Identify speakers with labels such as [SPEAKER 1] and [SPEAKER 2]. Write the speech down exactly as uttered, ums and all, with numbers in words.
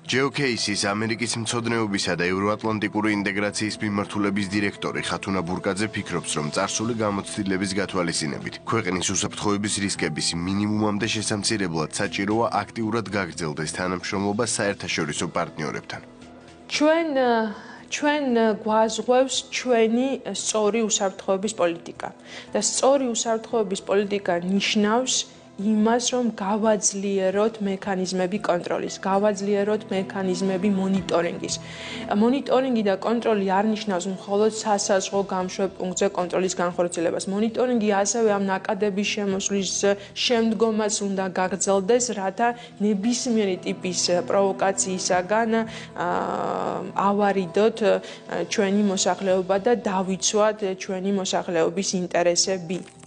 [SPEAKER 1] ჯეოკეისის ამერიკის მცოდნეობისა და ევროატლანტიკური ინტეგრაციის მიმართულების დირექტორი ხათუნა ბურკაძე ფიქრობს, რომ წარსული გამოცდილების გათვალისწინებით ქვეყნის უსაფრთხოების რისკების მინიმუმამდე შესამცირებლად საჭიროა აქტიურად გაგრძელდეს თანამშრომლობა საერთაშორისო პარტნიორებთან.
[SPEAKER 2] ჩვენ ჩვენ გვაზღვევს ჩვენი სწორი უსაფრთხოების პოლიტიკა და სწორი უსაფრთხოების პოლიტიკა ნიშნავს იმას, რომ გავაძლიეროთ მექანიზმები კონტროლის, გავაძლიეროთ მექანიზმები მონიტორინგის. მონიტორინგი და კონტროლი არ ნიშნავს მხოლოდ სასაზღვრო გამშვებ პუნქტზე კონტროლის განხორციელებას. მონიტორინგი ასევე ამ ნაკადების შემოსვლის შემდგომაც უნდა გაგრძელდეს, რათა ნებისმიერი ტიპის პროვოკაციისაგან ავარიდოთ ჩვენი მოსახლეობა და დავიცვათ ჩვენი მოსახლეობის ინტერესები.